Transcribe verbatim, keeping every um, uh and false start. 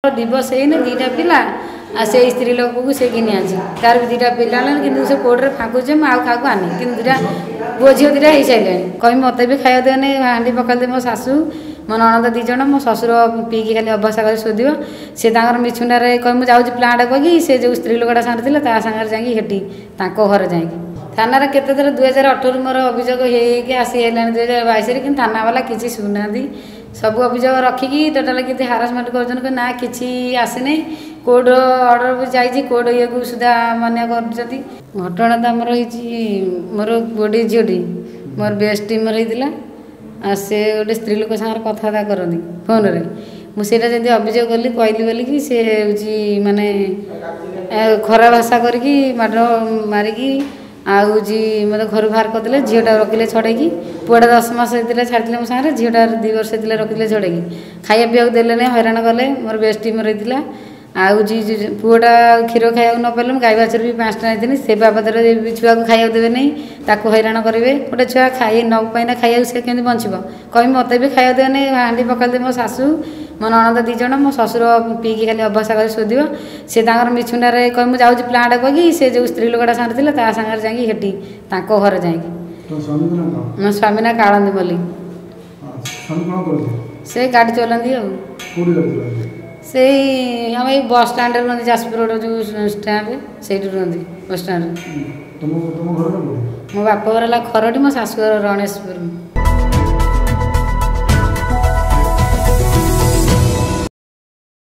दिवस है दीटा पिला से स्त्री लोक को से घिनी आनी तार भी दीटा पिला कि कोर्टे फाँकुचे मुझे क्या आनी कि दीटा पुओ झील दीटा हो सारे कहीं मत भी खाया देने हाँ पकड़दे मो शाशु मो नणंद दीज मो ससुर पीकी खाली अभ्यास कर शोध सी मिछुंडार कह मुझे जाऊँ प्लांट कही से जो स्त्री लोकटा सागर था सागर जाकि घर जाकि थाना केते थर दुई हजार अठर मोर अभियोग होगी आसी है दुई हजार बैस कि थाना वाला किसी शुणुना सब अभियोग रखिकी टोटाल कि हारासमेंट कर ना कि आसनी कोर्ट अर्डर भी जाइए कोर्ट ये को सुधा मान्य कर घटना तो आमर मोर गोटे झीटी मोर बेस्ट टीम होता से गोटे स्त्री लोक सागर कथा करती फोन रे मुझे जब अभियोग कली कहली बोली कि सी हूँ माने खरा भाषा करके माड मारिकी आऊँ मत घर बाहर करते झीटा रखिले छड़ेकी पुआटा दस मस होता छाड़ी मो सागर झीटा दुई वर्ष होता रखिले छड़ेकी खाया पीवा देने हैरान कले मोर बेस्ट टीम रही आऊ पुआटा क्षीर खाया न पारे गाई बाछर भी पाँचटा नहीं से बाबद छुआ को खाया देवे नहीं ताकू हैरान करेंगे गोटे छुआ खाई न पाइना खाया से केमी बचब कहीं मत भी खाया देने हाँ पकड़दे मो शाशु मो नणंद दीज मो ससुर पीकी खाली अभ्यास कर शोध सी मिछुंडार कह मुझे जाऊँ प्लांट कही से जो स्त्री लोकटा सागर था सागर जाकि घर जाकि मो स्वामी ना कालंदी मल्लिक से गाड़ी चलाती से आम ये बस स्टाण्ड रुहति जाजपुर रोड जो स्टाण्ड से रुहति बस स्टाण्ड मो बाप घर है खरटी मो शाशुघर रणेशपुर।